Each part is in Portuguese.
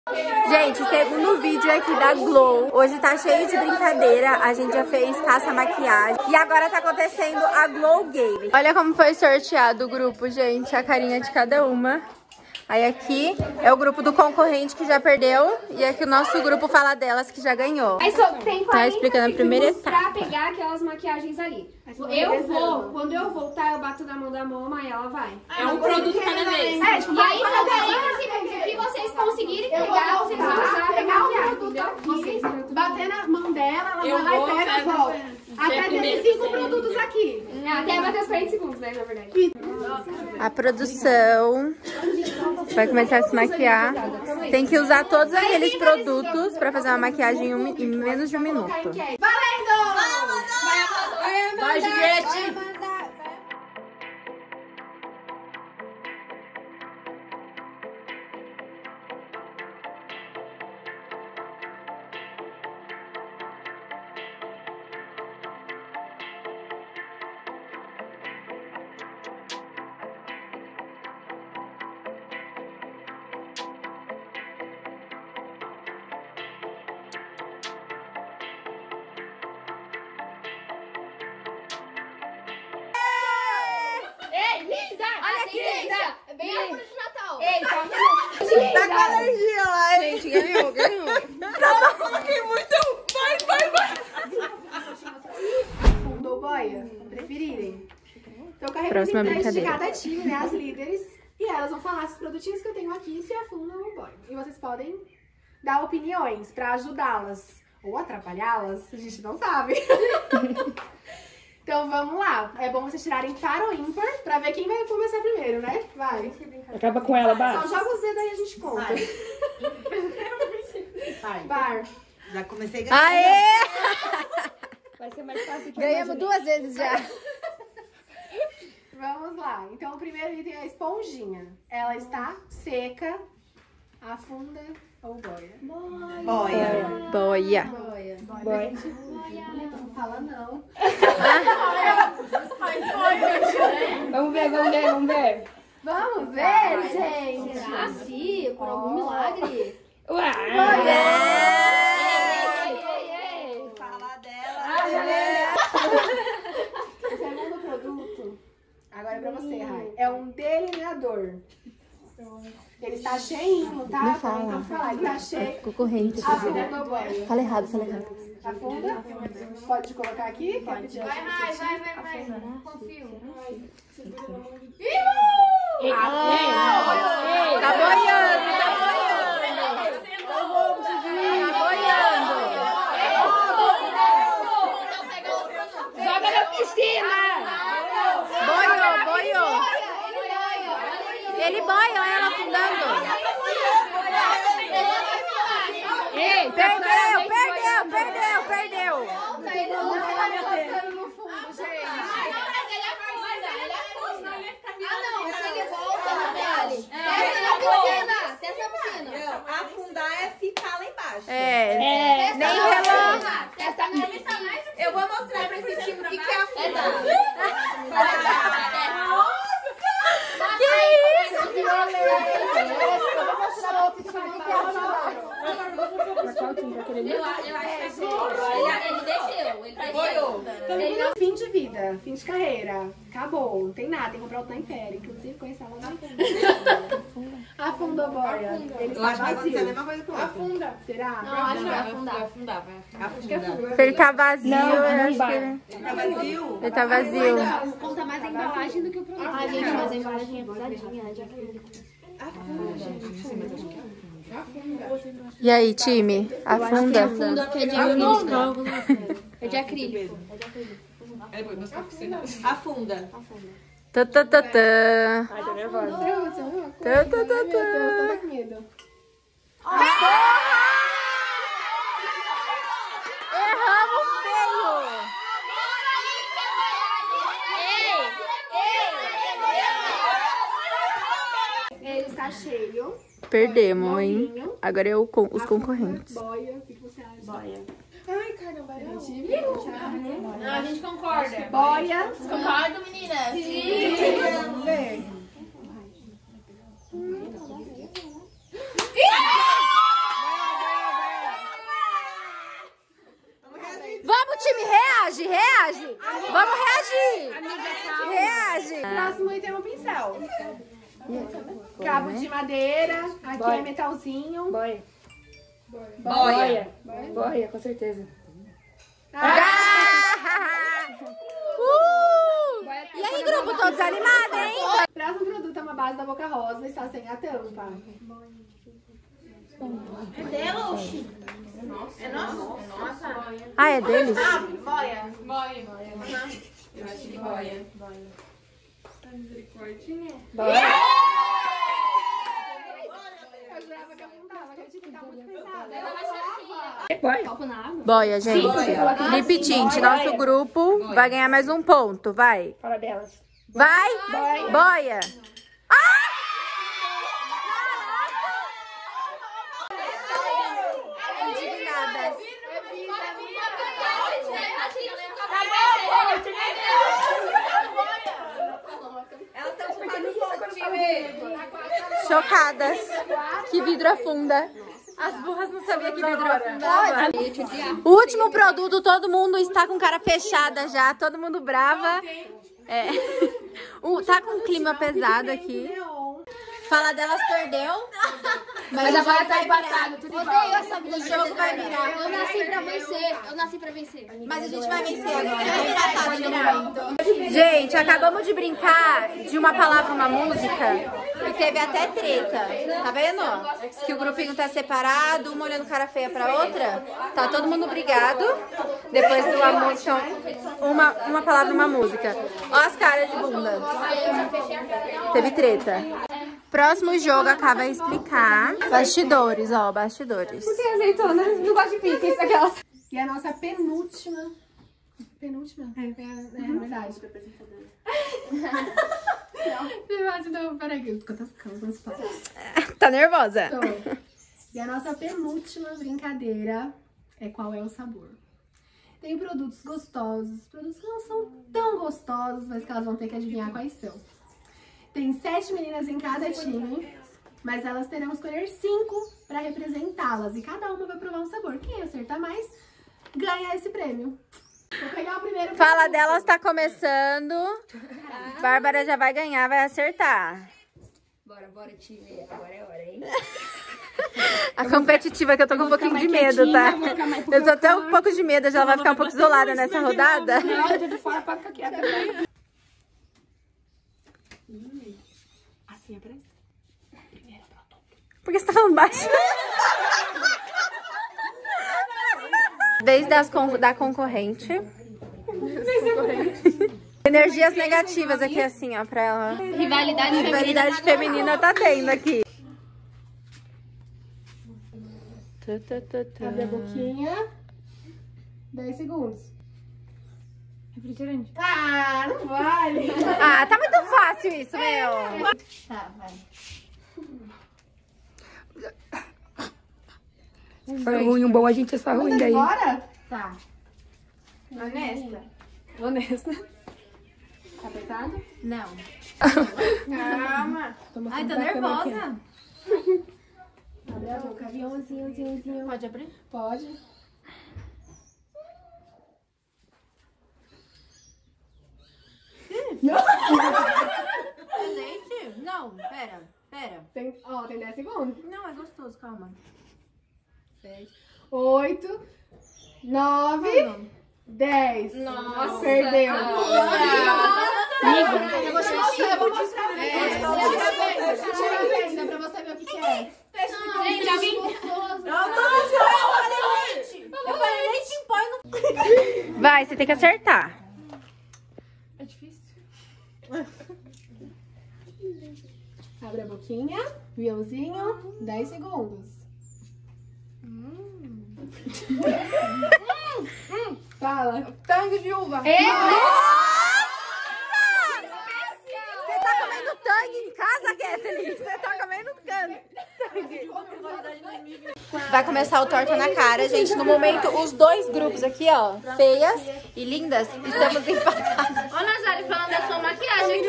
Gente, segundo vídeo aqui da Glow. Hoje tá cheio de brincadeira. A gente já fez caça-maquiagem. E agora tá acontecendo a Glow Game. Olha como foi sorteado o grupo, gente. A carinha de cada uma. Aí aqui é o grupo do concorrente que já perdeu. E aqui o nosso grupo fala delas que já ganhou. Aí só tem 40 tá explicando a primeira etapa pra pegar aquelas maquiagens ali. Eu vou, quando eu voltar, eu bato na mão da Moma e ela vai. É um produto cada vez. E aí são 40 segundos. O que vocês conseguirem pegar, vocês vão usar pra pegar o produto aqui. Bater na mão dela, ela vai lá e pega e volta. Até ter 5 produtos aqui. Até bater os 40 segundos, né, na verdade. A produção vai começar a se maquiar. Tem que usar todos aqueles produtos pra fazer uma maquiagem em menos de 1 minuto. Valendo! Vai, Juliette! Olha aqui, linda! Bem a árvore de Natal. Ei, calma. Tá com alergia lá, Gente, ganhou. Tá bom, fiquei muito... Vai. Fundo ou boia? Preferirem. Então, com a Próxima representante de brincadeira. cada time, né, as líderes. E elas vão falar se os produtinhos que eu tenho aqui se afundam ou boia. E vocês podem dar opiniões pra ajudá-las ou atrapalhá-las, a gente não sabe. Então vamos lá. É bom vocês tirarem par ou ímpar pra ver quem vai começar primeiro, né? Vai. Acaba com ela, Bar. Só joga os dedos aí e a gente conta. Bar. Já comecei a ganhar. Aê! Vai ser mais fácil que Ganhamos 2 vezes já. Vamos lá. Então o primeiro item é a esponjinha. Ela está seca, afunda ou boia? Boia. Boia. Boia. Não fala não. Vamos ver. Vamos ver, gente. Será assim? Por algum milagre? Ué! Falar dela. O segundo produto, agora é pra você, Rai. É um delineador. Ele está cheinho, tá? Não fala. Então fala, ele tá cheio. Concorrente. Afunda ou boia? Fala errado. Afunda? Pode colocar aqui? Quer pedir? Vai. Confio. Tá boiando. Joga na piscina! Boiou. Ele boia, olha ela afundando. Ei, Perdeu. Ele não tá passando no fundo, gente. Testa na piscina. Não, afundar é ficar lá embaixo. Nem relógio. Testa na piscina. Eu vou mostrar pra esse time o que é afundar. Eu acho que ele desceu. Boiou. Fim de vida, fim de carreira. Acabou, não tem nada, tem que comprar outro na Império. Inclusive, conhecer ela na Império. Afunda ou boia? Ele Eu acho que vai acontecer a vazio. mesma coisa com ele. Afunda. Será? Não, acho que vai afundar. Afunda. Se ele tá vazio, Não, eu não acho vai. que Tá vazio? ele tá vazio. Conta mais a embalagem do que o produto. Ah, gente, mas a embalagem é pesadinha, né? De acrílico. E aí, time? Afunda? É de acrílico. Afunda. Tá. Ai, tô nervosa. Meu Deus, tô com medo. Erramos feio! Ele está cheio. Perdemos, hein? Agora é os concorrentes. Boia, o que você acha? Boia. Ai, caramba, não. Não, a gente concorda. Boia. Concordo, meninas? Sim. Vamos ver. Vamos reagir. Reage. Próximo item é um pincel. Cabo de madeira. Aqui é metalzinho. Boia. Boia. Boia, com certeza. E aí, grupo, todos animados, hein? O próximo produto é uma base da Boca Rosa, está sem a tampa. É dela, oxi. É nosso? Ah, é deles? Boia. Eu acho que boia. Eu jurava que afundava, acredito que tá muito pesada. Boia, gente. Lip Tint, nosso grupo vai ganhar mais um ponto, vai. Fala delas. Vai, boia. Indignadas. Chocadas. Que vidro afunda. As burras não sabiam que vidro afundava. O último produto, todo mundo está com cara fechada já, todo mundo brava. É. Tá com um clima pesado aqui. Fala delas perdeu. Mas agora tá empatado, tudo igual. Odeio essa vida. O jogo vai virar. Eu nasci pra vencer. Eu nasci pra vencer. Mas a gente vai vencer agora. Vai empatar no momento. Gente, acabamos de brincar de uma palavra, uma música. E teve até treta. Tá vendo? Que o grupinho tá separado, uma olhando cara feia pra outra. Tá todo mundo brigado. Depois de uma música, uma palavra, uma música. Ó as caras de bunda. Teve treta. Próximo jogo, a Ká vai explicar. Bastidores, ó, bastidores. Não tem azeitona, não gosto de pique, isso aquela. E a nossa penúltima. Penúltima? É verdade. Não, peraí, quantas calmas Tá nervosa? E a nossa penúltima brincadeira é qual é o sabor. Tem produtos gostosos, produtos que não são tão gostosos, mas que elas vão ter que adivinhar quais são. Tem 7 meninas em cada time, mas elas terão que escolher 5 para representá-las. E cada uma vai provar um sabor. Quem acertar mais, ganha esse prêmio. Vou pegar o primeiro. Fala delas, tá começando. Bárbara já vai ganhar, vai acertar. Bora, time. Agora é hora, hein? A competitiva que eu tô com um pouquinho de medo, tá? Eu tô até um pouco de medo, já vai ficar um pouco isolada nessa rodada. Não, eu tô de fora pra ficar quieta. Assim, aparece. Por que você tá falando baixo? Vez da concorrente. Energias negativas aqui, assim, ó, pra ela. Rivalidade feminina tá tendo aqui. Abre a boquinha. 10 segundos. Refrigerante. Ah, não vale. Ah, tá muito fácil isso, meu. Tá, vai. Foi ruim, um bom a gente é só ruim daí. Bora? Tá. Honesta. Tá apertado? Não. Calma. Ai, tô nervosa. Abre a boca. Aviãozinho. Pode abrir? Pode. Leite? Não, pera. Tem 10 segundos. Não, é gostoso, calma. 8, 9, 10. Nossa. Perdeu. Nossa. Eu vou te mostrar, eu vou mostrar. Tira a venda pra você ver o que é. Gente, alguém... Eu falei leite em pó e não... Vai, você tem que acertar. É difícil. Abre a boquinha. Aviãozinho. 10 segundos. Fala. Tangue de uva. Você tá comendo tangue em casa, Kathleen? Você tá comendo tangue. Vai começar o Torta na Cara, gente. No momento, os dois grupos aqui, ó, feias e lindas, estamos empatados. Ô, Nazário, falando da sua maquiagem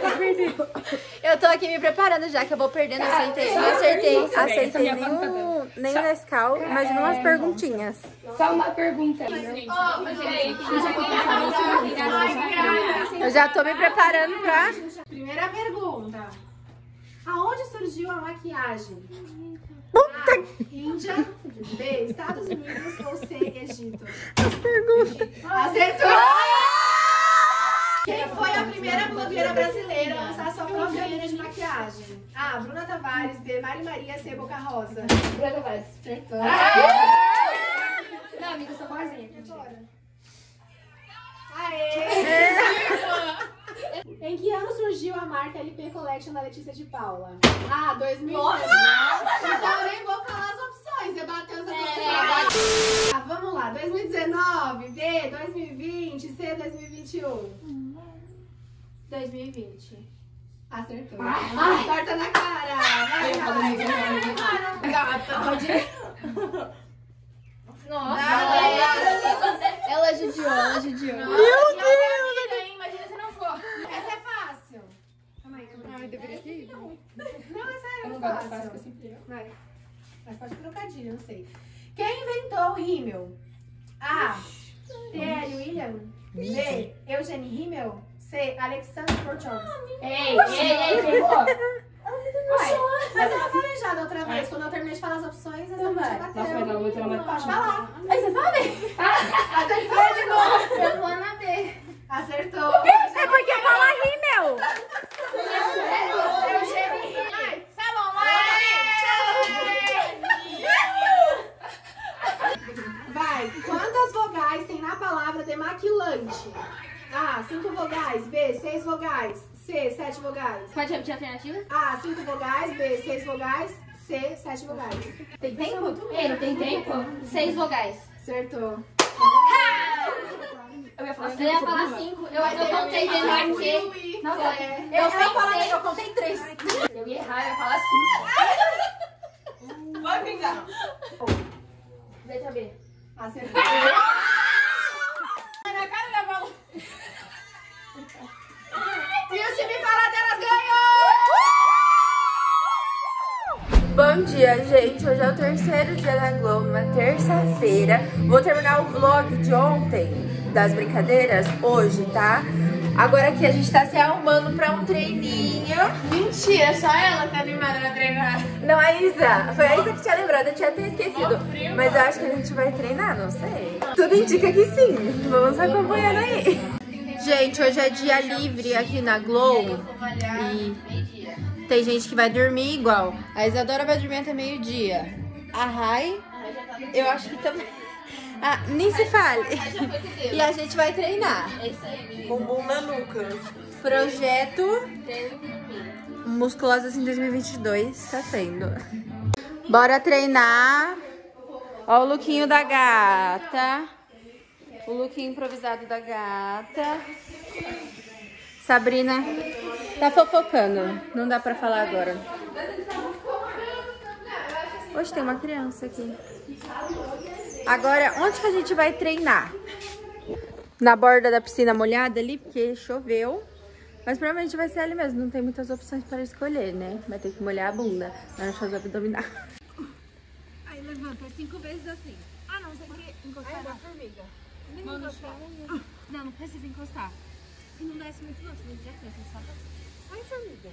aqui. Eu tô aqui me preparando já, que eu vou perdendo. Acertei nenhum. nem o Nescau. Imagina umas perguntinhas. Só uma pergunta. Eu já tô me preparando pra... Primeira pergunta. Aonde surgiu a maquiagem? Puta! A, Índia. B, Estados Unidos. Ou C, Egito? As perguntas. Acertou! Quem foi a primeira blogueira brasileira a lançar sua própria linha de maquiagem? A, Bruna Tavares. B, Mari Maria. C, Boca Rosa. Bruna Tavares. Acertou. Não, amiga, eu sou boazinha. Aê! Em que ano surgiu a marca LP Collection da Letícia de Paula? A, 2019. Então eu nem vou falar as opções, você bateu as opções. Vamos lá, 2019, B, 2020, C, 2021. 2020. Acertou. Torta na cara. Vai, Gata. Nossa. Ela judiou. Meu Deus! Imagina se não for. essa é fácil. Calma aí. Ai, deveria ter ido. Não, essa é Eu não fácil. gosto de fácil, assim. Vai. Mas pode trocadilho, não sei. Quem inventou o rímel? A. T.L. William. B. Eugene Rímel. C. Alexander Porchovsky. Ei, ferrou. Mas eu não falei já da outra vez. Quando eu terminei de falar as opções, essa já bateu. Nossa, mas a outra não Pode falar. Aí você sabe? Até fala de novo. Eu vou na B. Acertou. É porque fala rímel. Eugene Rímel. Vai. Quantas vogais tem na palavra demaquilante? A. 5 vogais. B. 6 vogais. C. 7 vogais. Pode repetir a alternativa? A. 5 vogais. B. 6 vogais. C. 7 vogais. Tem tempo? Ei, não tem tempo? 6 vogais. Acertou. Eu ia falar Eu ia falar 5. Eu contei dentro aqui. Nossa, Eu contei 3. Eu ia errar, eu ia falar 5. Vai pingar. Letra B. Acertou. Na cara da bola. E o time Faladelas ganhou! Bom dia, gente. Hoje é o terceiro dia da Glow, numa terça-feira. Vou terminar o vlog de ontem, das brincadeiras, hoje, tá? Agora aqui a gente tá se arrumando pra um treininho. Mentira, só ela tá animada pra treinar. Não, a Isa. Foi a Isa que tinha lembrado, eu tinha até esquecido. Mas eu acho que a gente vai treinar, não sei. Tudo indica que sim. Vamos acompanhando aí. Gente, hoje é dia livre aqui na Glow. E tem gente que vai dormir igual. A Isadora vai dormir até meio-dia. A Rai, eu acho que também. Ah, nem se fale. E a gente vai treinar. Bumbum na nuca. Projeto Musculosas em 2022 tá sendo. Bora treinar. Ó o lookinho da gata. O lookinho improvisado da gata. Sabrina tá fofocando. Não dá pra falar agora. Hoje tem uma criança aqui. Agora, onde que a gente vai treinar? Na borda da piscina molhada ali, porque choveu. Mas provavelmente vai ser ali mesmo. Não tem muitas opções para escolher, né? Vai ter que molhar a bunda. Vai não fazer abdominal. Aí levanta 5 vezes assim. Ah, não, tem que encostar na formiga. Mão no chão. Não, não precisa encostar. E não desce muito não, senão já cansa, sabe? Ai, formiga.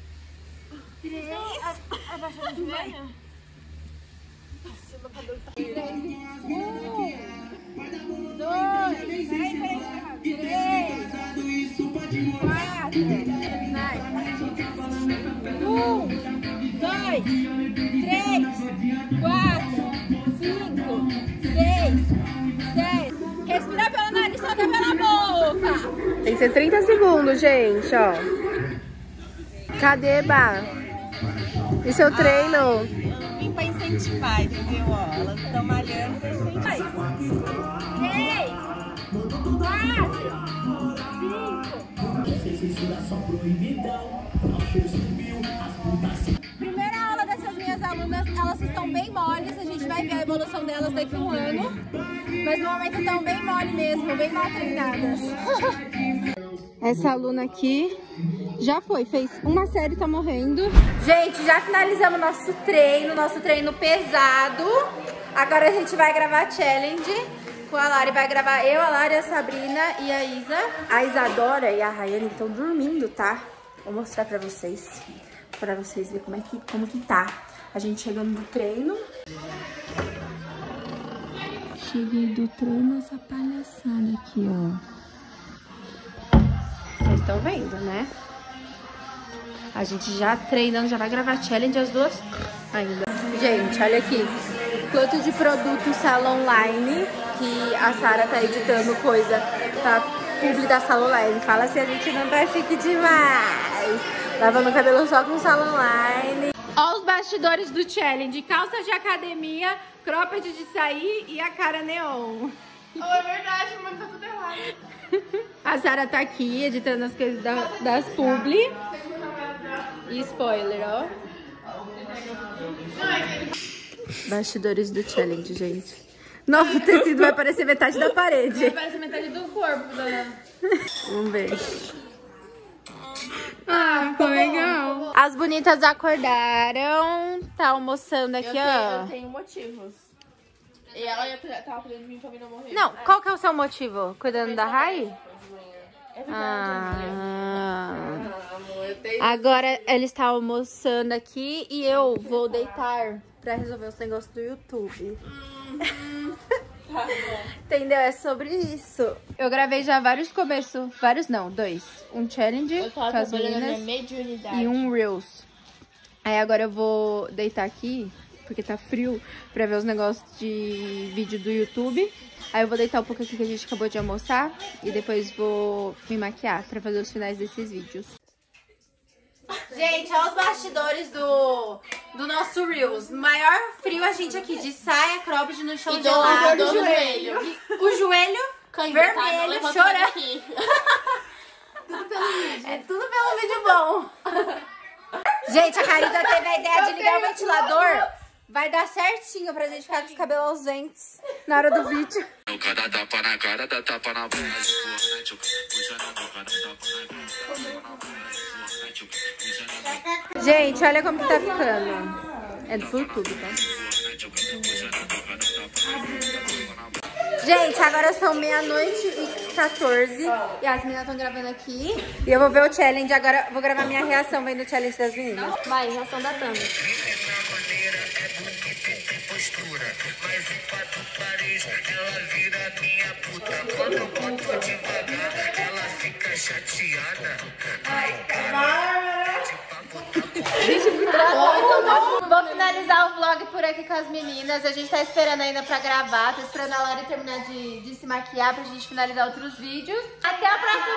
3. Abaixa o joelho. Nossa, meu cabelo tá... 3. 2. Peraí. 3. 4. Vai. 1. 2. 3. 4. 5. 6. 7. Respira pelo nariz, solta pela boca. Tem que ser 30 segundos, gente, ó. Cadê, Bá? E seu treino? Vim pra incentivar, entendeu? Ó, elas estão malhando pra incentivar. 3, 4, 5. Primeira aula dessas minhas alunas, elas estão bem moles. A gente vai ver a evolução delas daqui a um ano. Mas no momento estão bem mole mesmo, bem mal treinadas. Essa aluna aqui Já foi, fez uma série, tá morrendo. Gente, já finalizamos nosso treino pesado. Agora a gente vai gravar challenge com a Lari. Vai gravar eu, a Lari, a Sabrina e a Isa. A Isadora e a Rayane estão dormindo, tá? Vou mostrar pra vocês verem como que tá. A gente chegando do treino. Cheguei do treino, essa palhaçada aqui, ó. Vocês estão vendo, né? A gente já treinando, já vai gravar challenge as duas ainda. Gente, olha aqui. Quanto de produto Sala Online que a Sara tá editando coisa pra publi da Sala Online. Fala se a gente não tá chique demais. Lavando o cabelo só com Sala Online. Ó os bastidores do challenge. Calça de academia, cropped de sair e a cara neon. Oh, é verdade, mas tá tudo errado. A Sara tá aqui editando as coisas das publi. E spoiler, ó. Bastidores do challenge, gente. Nossa, o tecido vai parecer metade da parede. Vai parecer metade do corpo, dona. Vamos ver. Ah, ficou legal. As bonitas acordaram. Tá almoçando aqui, ó. Eu tenho motivos. E ela tava cuidando de mim pra mim não morrer. Não, qual que é o seu motivo? Cuidando da Rai? É verdade, amor, eu tenho... Agora ela está almoçando aqui e eu vou deitar pra resolver os negócios do YouTube. Tá bom. Entendeu? É sobre isso. Eu gravei já vários começos, vários não, 2. Um challenge com as meninas e um Reels. Aí agora eu vou deitar aqui, porque tá frio, pra ver os negócios de vídeo do YouTube. Aí eu vou deitar um pouco aqui que a gente acabou de almoçar e depois vou me maquiar pra fazer os finais desses vídeos. Gente, olha os bastidores do nosso Reels. Maior frio a gente aqui de saia, cropped no chão gelado. Do joelho. O joelho vermelho, chorando. Tudo pelo vídeo. É tudo pelo vídeo bom. Gente, a Carita teve a ideia de ligar o ventilador. Vai dar certinho pra gente ficar com os cabelos aos ventos na hora do vídeo. Gente, olha como que tá ficando. É do YouTube, tá? Gente, agora são 00h14 e as meninas estão gravando aqui. E eu vou ver o challenge agora. Vou gravar minha reação vendo o challenge das meninas. Vai, reação da Tami. Vou finalizar o vlog por aqui com as meninas. A gente tá esperando ainda pra gravar. Tô esperando a Lari terminar de se maquiar pra gente finalizar outros vídeos. Até o próximo